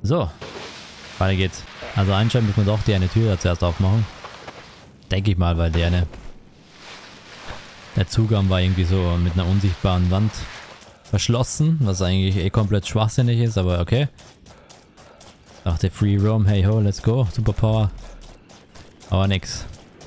So, weiter geht's. Also anscheinend muss man doch die eine Tür da zuerst aufmachen. Denke ich mal, weil der Zugang war irgendwie so mit einer unsichtbaren Wand verschlossen, was eigentlich eh komplett schwachsinnig ist, aber okay. Dachte Free Roam, hey ho, let's go, Superpower. Aber nix.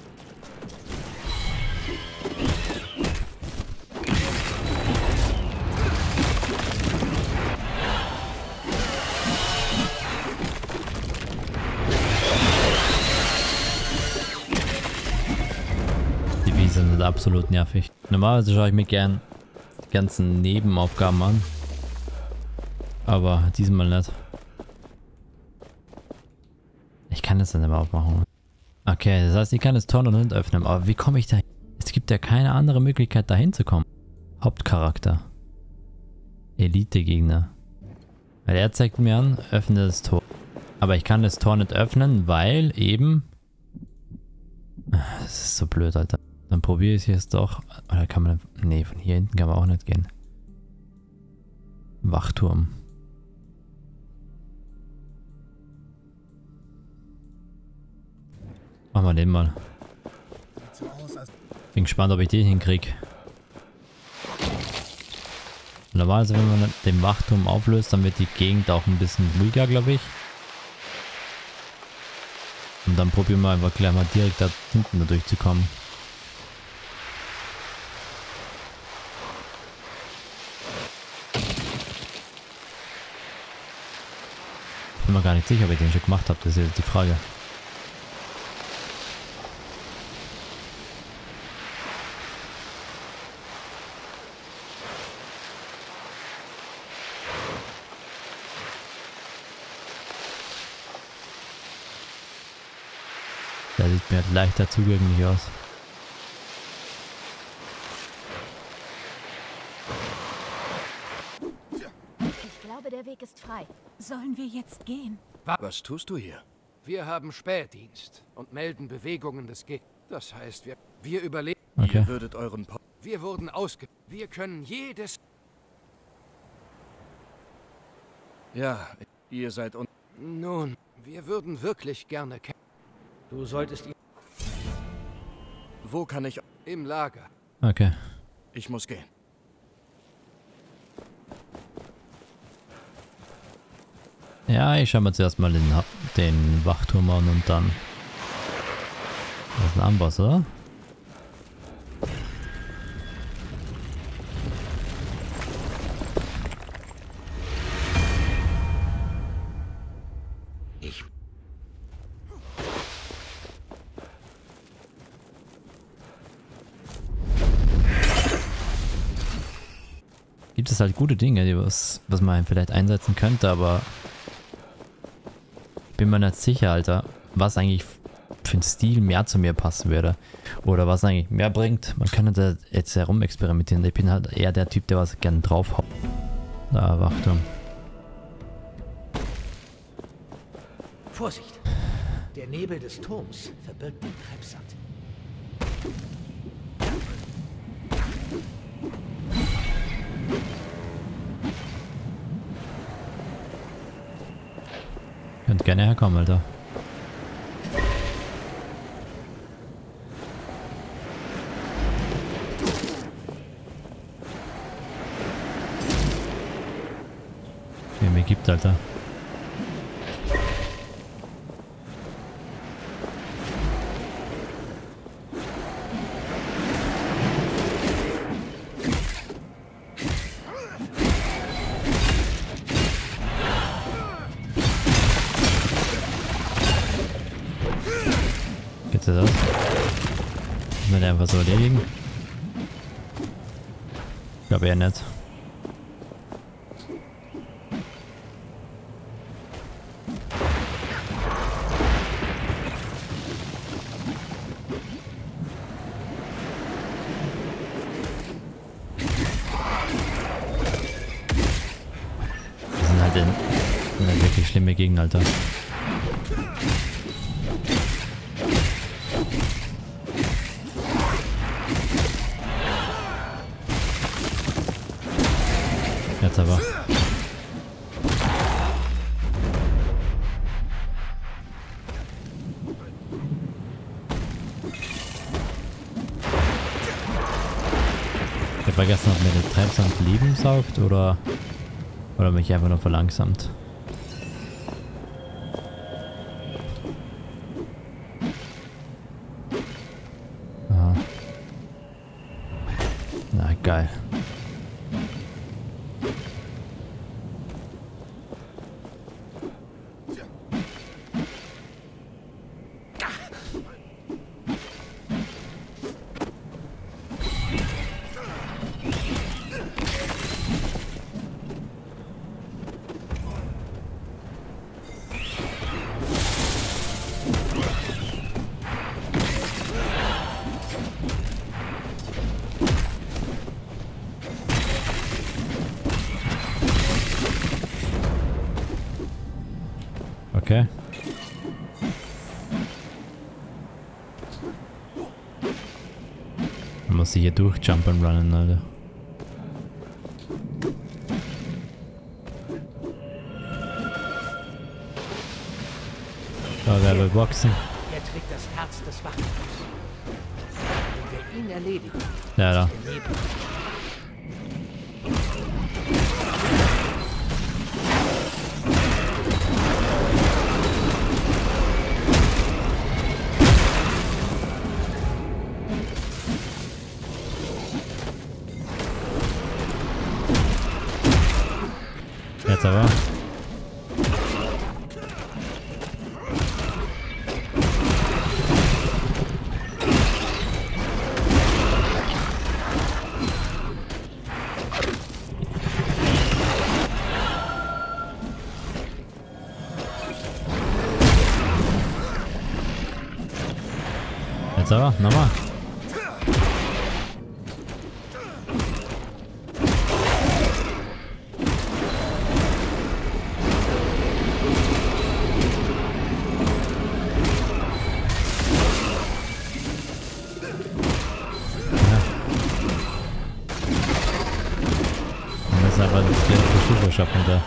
Die Wiese sind absolut nervig. Normalerweise schaue ich mir gern die ganzen Nebenaufgaben an. Aber diesmal nicht. Ich kann das dann aber aufmachen. Okay, das heißt, ich kann das Tor noch nicht öffnen. Aber wie komme ich da hin? Es gibt ja keine andere Möglichkeit, da hinzukommen. Hauptcharakter. Elite-Gegner. Weil er zeigt mir an, öffne das Tor. Aber ich kann das Tor nicht öffnen, weil eben... Das ist so blöd, Alter. Dann probiere ich es jetzt doch. Oder kann man... Nee, von hier hinten kann man auch nicht gehen. Wachturm. Machen wir den mal. Bin gespannt, ob ich den hinkriege. Normalerweise, wenn man den Wachturm auflöst, dann wird die Gegend auch ein bisschen ruhiger, glaube ich. Und dann probieren wir einfach gleich mal direkt da hinten durchzukommen. Ich bin mir gar nicht sicher, ob ich den schon gemacht habe, das ist jetzt die Frage. Der sieht mir leichter zugänglich aus. Ich glaube, der Weg ist frei. Sollen wir jetzt gehen? Was tust du hier? Wir haben Spätdienst und melden Bewegungen des Gegners. Das heißt, wir überleben. Okay. Ihr würdet euren Wir wurden Wir können jedes... Ja, ihr seid Nun, wir würden wirklich gerne kämpfen. Du solltest ihn... Wo kann ich... Im Lager. Okay. Ich muss gehen. Ja, ich schaue mir zuerst mal den Wachturm an und dann... Das ist ein Amboss, oder? Gibt es halt gute Dinge, was man vielleicht einsetzen könnte, aber ich bin mir nicht sicher, Alter, was eigentlich für ein Stil mehr zu mir passen würde. Oder was eigentlich mehr bringt. Man kann da jetzt herum experimentieren. Ich bin halt eher der Typ, der was gerne draufhaut. Da, Wachturm. Vorsicht! Der Nebel des Turms verbirgt den Treibsand. Könnt gerne herkommen, Alter. Wie mir gibt, Alter. Geht's das aus? Kann man einfach so erledigen? Ich glaube eher nicht. Das sind halt wirklich schlimme Gegner, Alter. Jetzt aber. vergessen, ob mir der Treibsand Leben saugt oder mich einfach nur verlangsamt. Aha. Na, geil. Okay. Man muss sich hier durchjumpen runnen, Alter. Da wer will boxen. Er trägt das Herz des Wachturms. Wenn wir ihn erledigen, Ja, da. Jetzt aber. Jetzt aber, nochmal. Aber das ist die Stufe schaffen da.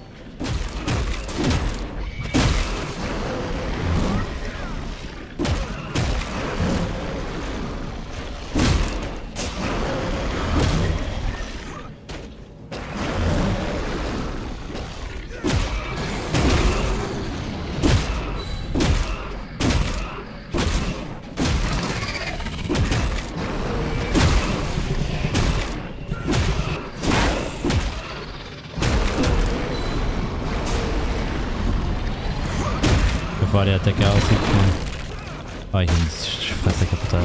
Bevor der Attacke aussieht, war ich ins Fressekapital.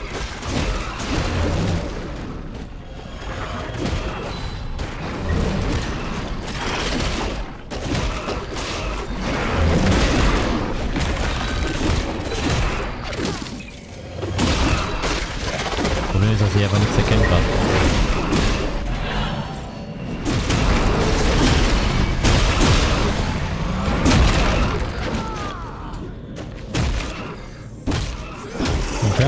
Problem ist, dass ich einfach nichts erkennen kann. Okay.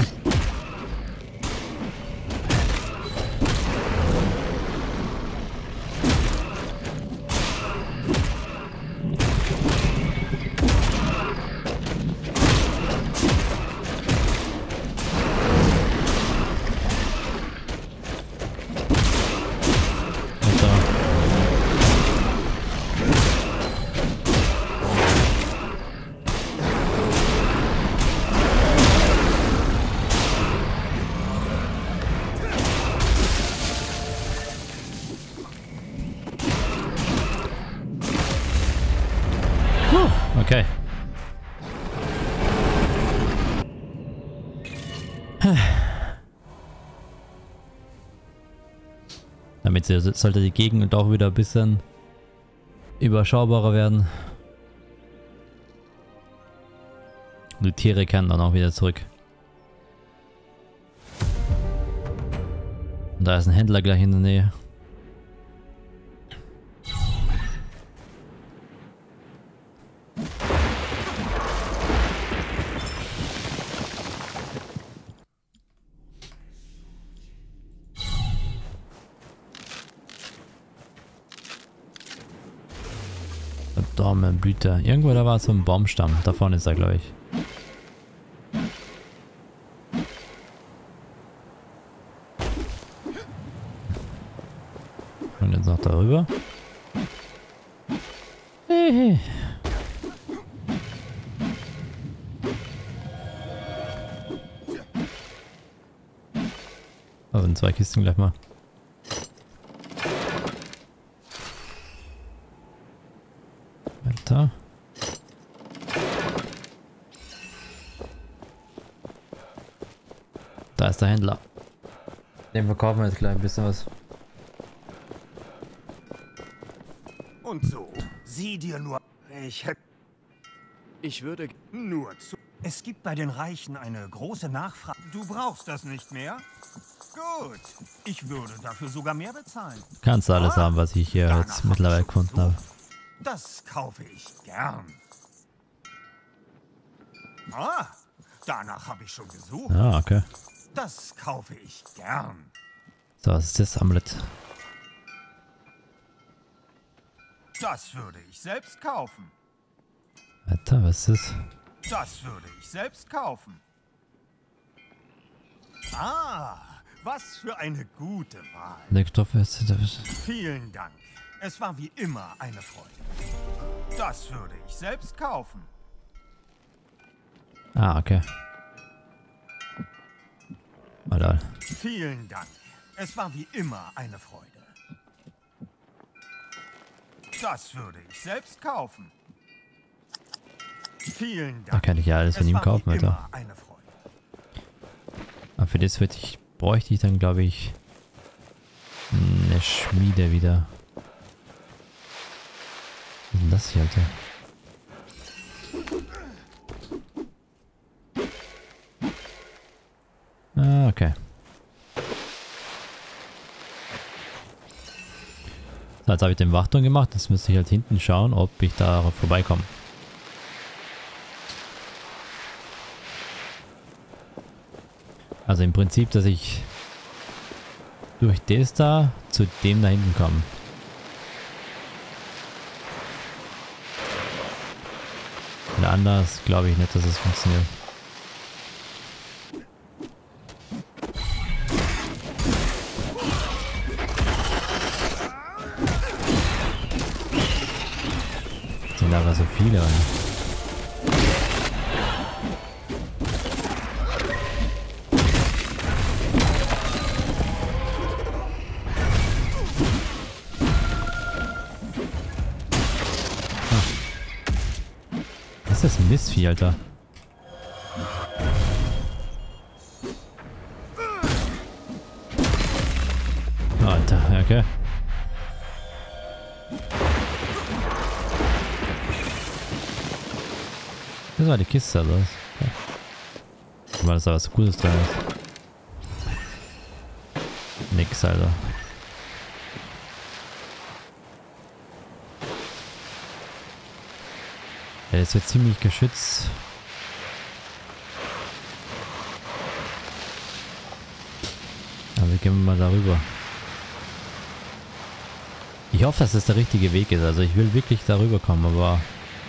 Okay. Damit sollte die Gegend auch wieder ein bisschen überschaubarer werden. Die Tiere kehren dann auch wieder zurück. Und da ist ein Händler gleich in der Nähe. Dormenblüte. Irgendwo da war so ein Baumstamm. Da vorne ist er, glaube ich. darüber. Hey. Also in 2 Kisten gleich mal. Weiter. Da ist der Händler. Dem verkaufen wir jetzt gleich ein bisschen was. Und so, sieh dir nur... Ich würde... Nur zu... Es gibt bei den Reichen eine große Nachfrage. Du brauchst das nicht mehr? Gut. Ich würde dafür sogar mehr bezahlen. Kannst du alles haben, was ich hier jetzt mittlerweile gefunden habe. Das kaufe ich gern. Ah, danach habe ich schon gesucht. Ah, okay. Das kaufe ich gern. So, was ist das Amulett? Das würde ich selbst kaufen. Weiter, was ist das? Das würde ich selbst kaufen. Ah, was für eine gute Wahl. Leckstoffe ist das. Vielen Dank. Es war wie immer eine Freude. Das würde ich selbst kaufen. Ah, okay. Mal Vielen Dank. Es war wie immer eine Freude. Das würde ich selbst kaufen. Vielen Dank. Da kann ich ja alles von ihm kaufen, Alter. Immer eine Freude. Aber für das bräuchte ich dann, glaube ich, eine Schmiede wieder. Was ist denn das hier, Alter? Ah, okay. So, jetzt habe ich den Wachturm gemacht. Jetzt müsste ich halt hinten schauen, ob ich da vorbeikomme. Also im Prinzip, dass ich durch das da zu dem da hinten komme. Und anders glaube ich nicht, dass es funktioniert. Sind aber so viele, oder? Was ist das ein Mistvieh, Alter? Alter, okay. Das war die Kiste, oder was? Ja. Weil das da was Gutes drin ist. Nix, Alter. Der ist jetzt ziemlich geschützt. Aber wir gehen mal darüber. Ich hoffe, dass das der richtige Weg ist. Also ich will wirklich darüber kommen, aber...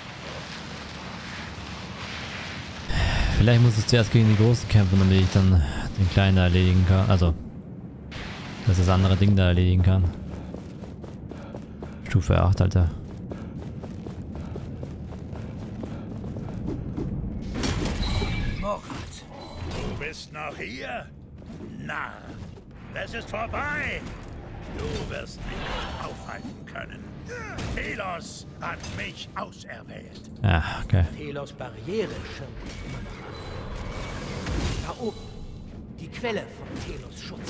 Vielleicht muss ich zuerst gegen die Großen kämpfen, damit ich dann den Kleinen erledigen kann. Also, dass das andere Ding da erledigen kann. Stufe 8, Alter. Morat, du bist noch hier? Na, es ist vorbei. Du wirst mich aufhalten können. Telos hat mich auserwählt. Ja, okay. Telos Barriere schirmt dich immer noch ab. Da oben. Die Quelle von Telos Schutz.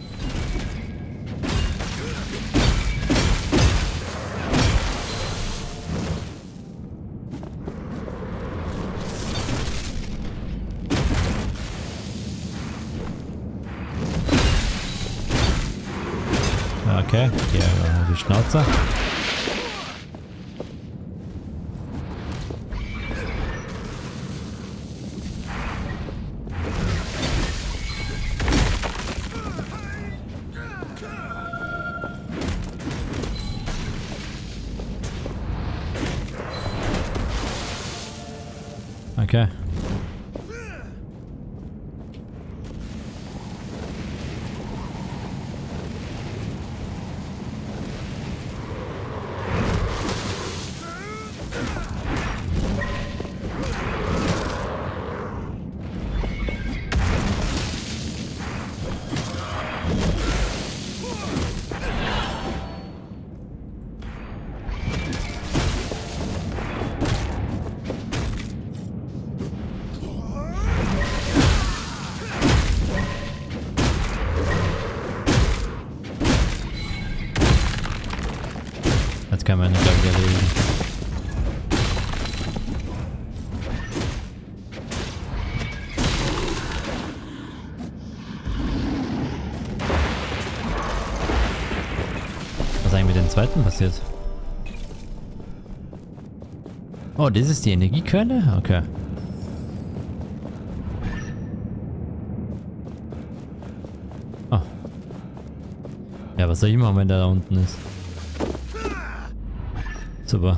Okay, hier die Schnauze. Okay. Jetzt kann man nicht gleich erledigen. Was ist eigentlich mit dem zweiten passiert? Oh, das ist die Energiequelle? Okay. Oh. Ja, was soll ich machen, wenn der da unten ist? Super.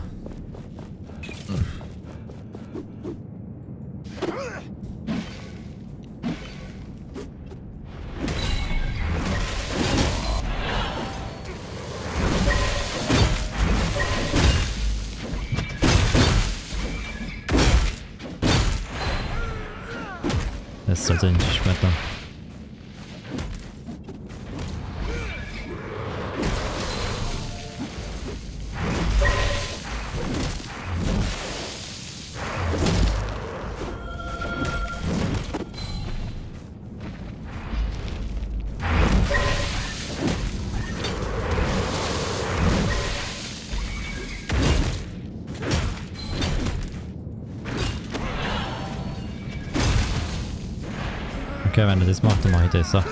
Das sollte nicht schmettern. Okay, wenn er das macht, dann mache ich das so.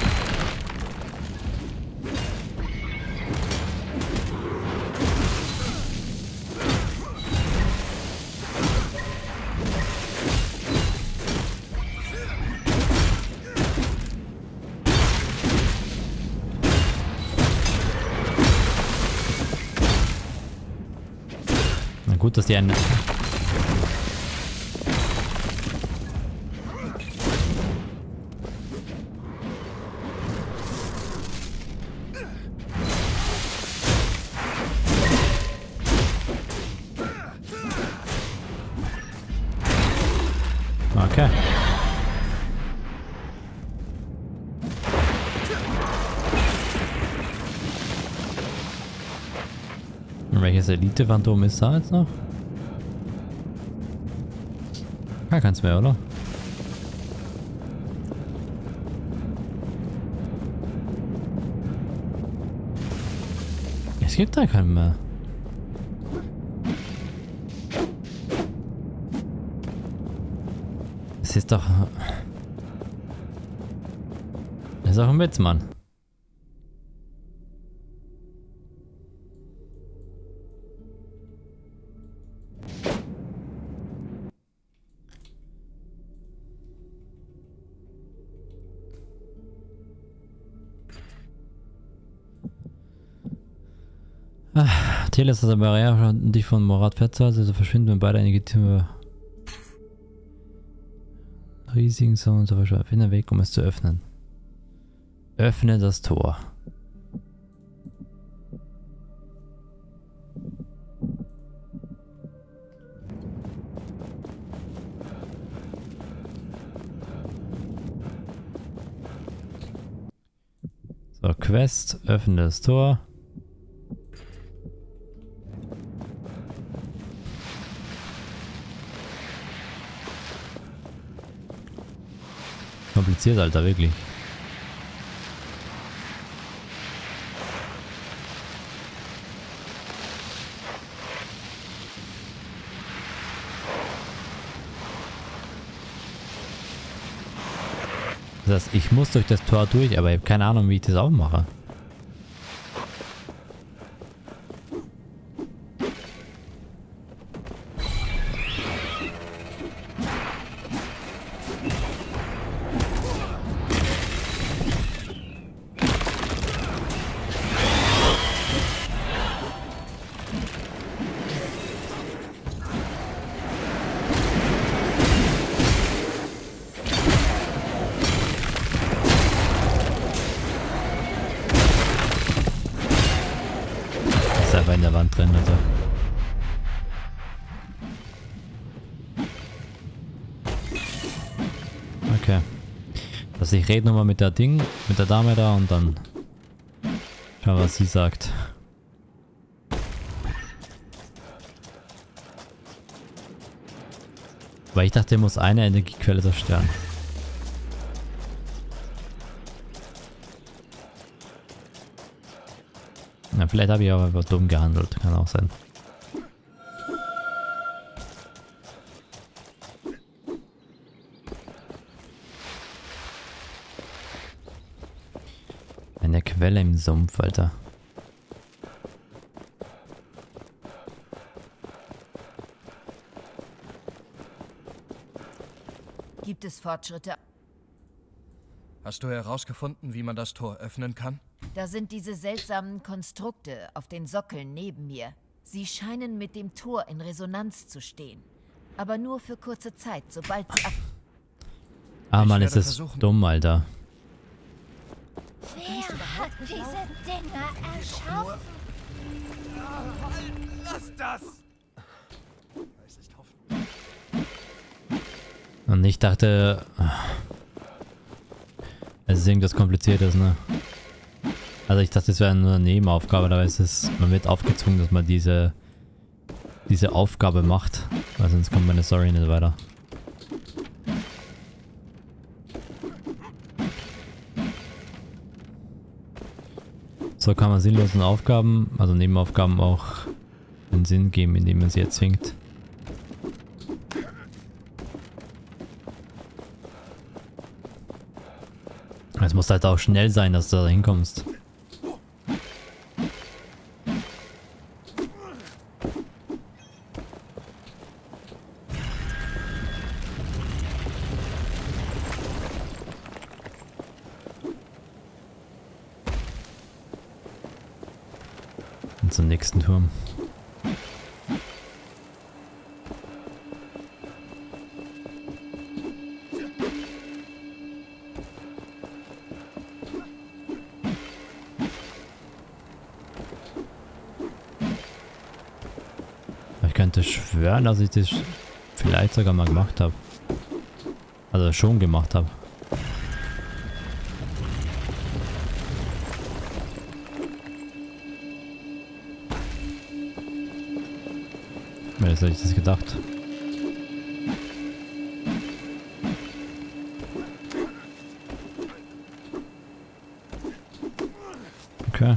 Na gut, dass die einen... Okay. Und welches Elite-Phantom ist da jetzt noch? Gar keins mehr, oder? Es gibt da keinen mehr. Das ist doch... Das ist auch ein Witz, Mann. Tele ist das aber ja dich von Morat festzuhalten, also verschwinden, wenn beide einige Tiere riesigen so und so weiter. Finde einen Weg, um es zu öffnen. Öffne das Tor. So, Quest, öffne das Tor. Kompliziert, Alter, wirklich. Das heißt, ich muss durch das Tor durch, aber ich habe keine Ahnung, wie ich das auch mache. Okay. Also ich rede nochmal mit der Dame da und dann schauen wir, was sie sagt. Weil ich dachte, er muss eine Energiequelle zerstören. Na, vielleicht habe ich aber dumm gehandelt, kann auch sein. Eine Quelle im Sumpf, Alter. Gibt es Fortschritte? Hast du herausgefunden, wie man das Tor öffnen kann? Da sind diese seltsamen Konstrukte auf den Sockeln neben mir. Sie scheinen mit dem Tor in Resonanz zu stehen. Aber nur für kurze Zeit, sobald sie ab... Ah, Mann, ist das dumm, Alter. Wer hat diese Dinger erschaffen? Lass das! Und ich dachte... Es ist irgendwas Kompliziertes, ne? Also ich dachte, es wäre nur eine Nebenaufgabe, aber es ist, man wird aufgezwungen, dass man diese Aufgabe macht, weil sonst kommt meine Story nicht weiter. So kann man sinnlosen Aufgaben, also Nebenaufgaben auch einen Sinn geben, indem man sie erzwingt. Es muss halt auch schnell sein, dass du da hinkommst. Und zum nächsten Turm. Ich könnte schwören, dass ich das vielleicht sogar mal gemacht habe. Also schon gemacht habe. Was hätte ich das gedacht? Okay.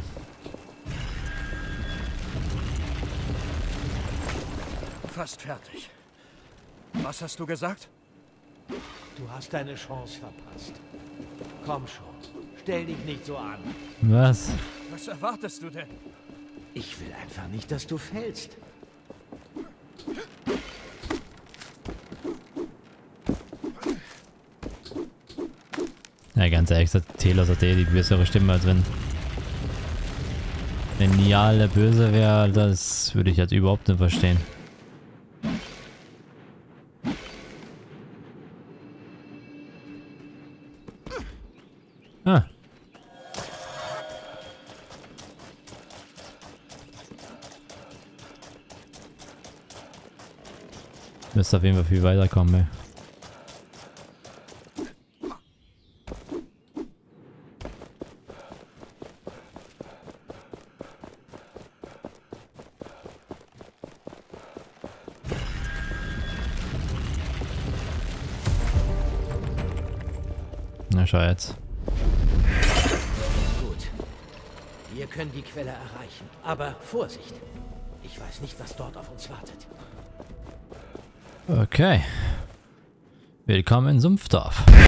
Fast fertig. Was hast du gesagt? Du hast deine Chance verpasst. Komm schon, stell dich nicht so an. Was? Was erwartest du denn? Ich will einfach nicht, dass du fällst. Ja, ganz ehrlich gesagt, Telos hat die bösere Stimme, als wenn Nial der Böse wäre. Das würde ich jetzt überhaupt nicht verstehen. Ah. Müsste auf jeden Fall viel weiterkommen, ey. Na schau jetzt. Gut. Wir können die Quelle erreichen. Aber Vorsicht. Ich weiß nicht, was dort auf uns wartet. Okay. Willkommen in Sumpfdorf.